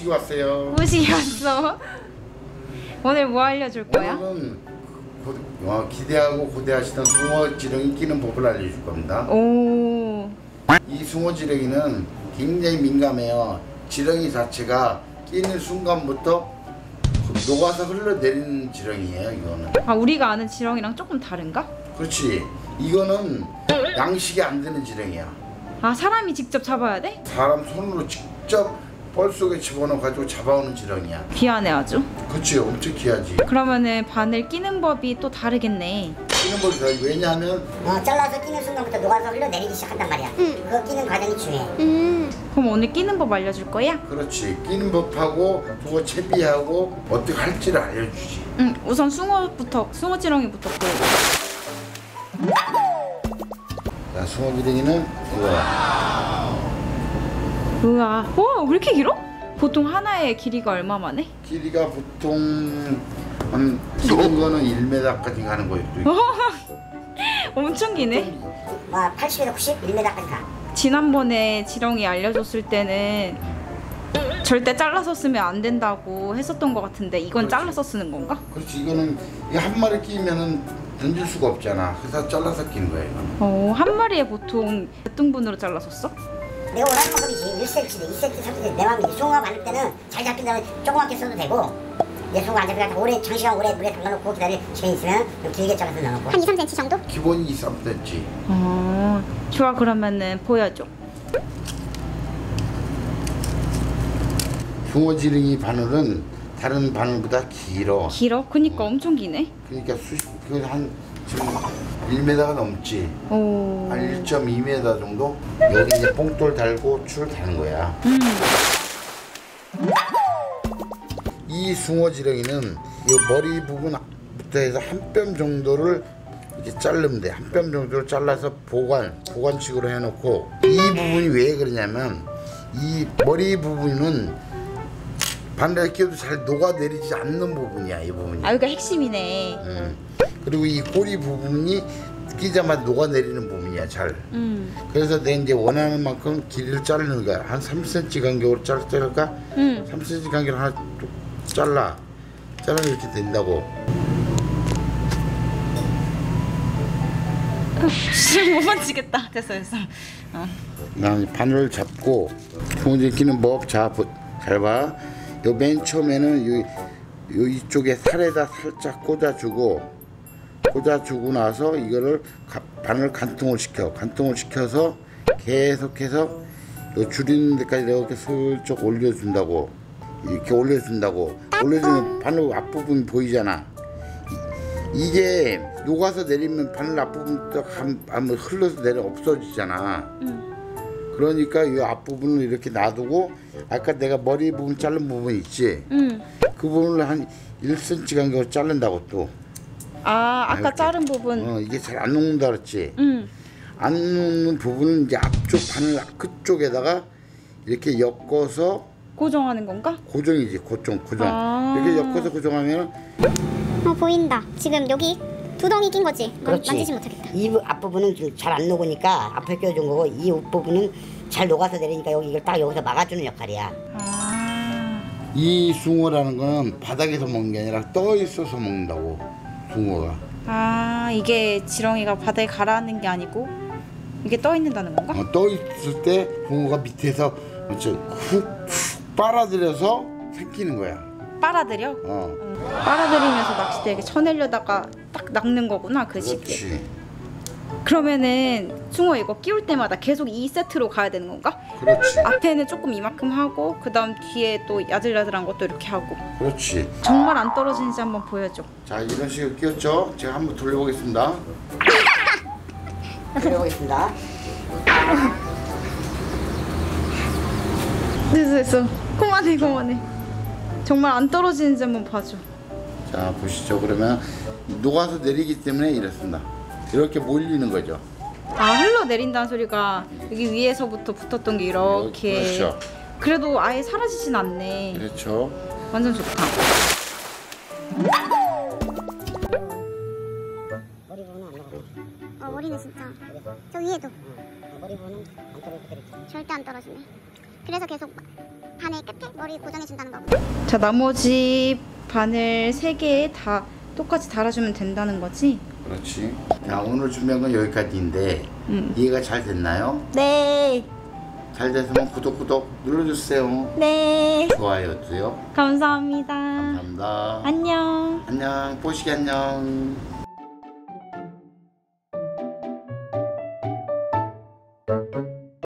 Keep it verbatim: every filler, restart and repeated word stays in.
모시고 왔어요. 모시고 왔어. 오늘 뭐 알려줄 거야? 오늘은 고, 어, 기대하고 고대하시던 숭어 지렁이 끼는 법을 알려줄 겁니다. 오. 이 숭어 지렁이는 굉장히 민감해요. 지렁이 자체가 끼는 순간부터 녹아서 흘러내리는 지렁이에요. 이거는. 아, 우리가 아는 지렁이랑 조금 다른가? 그렇지. 이거는 양식이 안 되는 지렁이야. 아, 사람이 직접 잡아야 돼? 사람 손으로 직접 뻘 속에 집어넣어 가지고 잡아오는 지렁이야. 귀하네 아주. 그렇지. 엄청 귀하지. 그러면은 바늘 끼는 법이 또 다르겠네. 끼는 법이 다르지. 왜냐하면 어, 잘라서 끼는 순간부터 녹아서 흘러내리기 시작한단 말이야. 응. 그거 끼는 과정이 중요해. 음. 그럼 오늘 끼는 법 알려줄 거야? 그렇지. 끼는 법하고 숭어 채비하고 어떻게 할지를 알려주지. 응. 우선 숭어부터 숭어 지렁이부터 보여줘. 자, 숭어 지렁이는 이거야. 우와. 와, 왜 이렇게 길어? 보통 하나의 길이가 얼마만 해? 길이가 보통 한 길은 거는 일 미터까지 가는 거예요. 엄청 기네. 와, 팔십에서 구십, 일 미터까지 가. 지난번에 지렁이 알려줬을 때는 절대 잘라서 쓰면 안 된다고 했었던 것 같은데 이건 그렇지. 잘라서 쓰는 건가? 그렇지. 이거는 이 한 마리 끼면은 던질 수가 없잖아. 그래서 잘라서 끼는 거야 이거는. 어, 한 마리에 보통 몇 등분으로 잘라서 써? 내가 원하는 만큼이지. 일 센티미터, 이 센티미터, 삼 센티미터 내 마음이지. 숭어가 많을 때는 잘 잡힌다면 조그맣게 써도 되고, 내 숭어가 안 잡히면 오래 장시간 오래 물에 담가놓고 기다릴 시간이 있으면 좀 길게 잘라서 넣어놓고. 한 이, 삼 센티미터 정도? 기본이 이, 삼 센티미터. 어, 좋아. 그러면은 보여줘. 숭어 지렁이 바늘은 다른 바늘보다 길어. 길어? 그니까 엄청 기네. 그러니까 수십 한 지금 일 미터가 넘지. 오. 한 일 점 이 미터 정도. 여기 이제 뽕돌 달고 줄 다는 거야. 음. 이 숭어 지렁이는 이 머리 부분부터 해서 한 뼘 정도를 이렇게 자르면 돼. 한 뼘 정도를 잘라서 보관, 보관식으로 해놓고, 이 부분이 왜 그러냐면 이 머리 부분은 바늘에 끼워도 잘 녹아내리지 않는 부분이야. 이 부분이. 아, 여기가 핵심이네. 음. 그리고 이 꼬리 부분이 끼자마자 녹아내리는 부분이야. 잘. 음. 그래서 내 이제 원하는 만큼 길이를 자르는 거야. 한 삼 센티미터 간격으로 잘 자를까? 음. 삼 센티미터 간격으로 하나 쭉 잘라. 자르면 이렇게 된다고. 못 만지겠다. 됐어, 됐어. 어. 난 바늘을 잡고 숭어지렁이 끼는 법. 자, 잘 봐. 요 맨 처음에는 요, 요 이쪽에 살에다 살짝 꽂아주고, 꽂아주고 나서 이거를 가, 바늘 간통을 시켜. 간통을 시켜서 계속해서 요 줄이는 데까지 이렇게 슬쩍 올려준다고. 이렇게 올려준다고. 올려주면 바늘 앞부분이 보이잖아. 이, 이게 녹아서 내리면 바늘 앞부분 딱 한번 흘러서 내려 없어지잖아. 음. 그러니까 이 앞부분을 이렇게 놔두고, 아까 내가 머리 부분 자른 부분 있지? 음. 그 부분을 한 일 센티미터 간격으로 자른다고 또. 아, 아까 이렇게. 자른 부분. 어, 이게 잘 안 녹는다 그랬지? 음. 안 녹는 부분은 이제 앞쪽 바늘 끝쪽에다가 이렇게 엮어서 고정하는 건가? 고정이지. 고정, 고정. 아. 이렇게 엮어서 고정하면 어, 보인다. 지금 여기 두덩이 낀 거지? 만- 그렇지. 만지지 못하겠다. 이 부- 앞부분은 잘 안 녹으니까 앞에 껴준 거고, 이 부분은 잘 녹아서 내리니까 여기 이걸 딱 여기서 막아주는 역할이야. 아. 이 숭어라는 거는 바닥에서 먹는 게 아니라 떠 있어서 먹는다고. 숭어가. 아, 이게 지렁이가 바다에 가라앉는 게 아니고 이게 떠 있는다는 건가? 어, 떠 있을 때 붕어가 밑에서 훅훅 빨아들여서 생기는 거야. 빨아들여? 어, 어. 빨아들이면서 낚싯대에 이렇게 쳐내려다가 딱 낚는 거구나, 그 시기에. 그렇지. 그러면은 숭어 이거 끼울 때마다 계속 이 세트로 가야 되는 건가? 그렇지. 앞에는 조금 이만큼 하고 그 다음 뒤에 또 야들야들한 것도 이렇게 하고. 그렇지. 정말 안 떨어지는지 한번 보여줘. 자, 이런 식으로 끼웠죠? 제가 한번 돌려보겠습니다. 들어보겠습니다. 됐어, 됐어. 그만해, 그만해. 정말 안 떨어지는지 한번 봐줘. 자, 보시죠. 그러면 녹아서 내리기 때문에 이렇습니다. 이렇게 몰리는 거죠. 아, 흘러내린다는 소리가 여기 위에서부터 붙었던 게 이렇게. 그렇죠. 그래도 아예 사라지진 않네. 그렇죠. 완전 좋다. 머리 부분은 안 녹아. 어, 머리는 진짜. 저 위에도 머리 부분은 안 떨어지게 이렇게. 절대 안 떨어지네. 그래서 계속 바늘 끝에 머리 고정해준다는 거구나. 자, 나머지 바늘 세 개 다 똑같이 달아주면 된다는 거지? 그렇지. 자, 오늘 준비한 건 여기까지인데 음. 이해가 잘 됐나요? 네. 잘 됐으면 구독 구독 눌러주세요. 네. 좋아요도요. 감사합니다. 감사합니다. 안녕. 안녕. 뽀시기 안녕.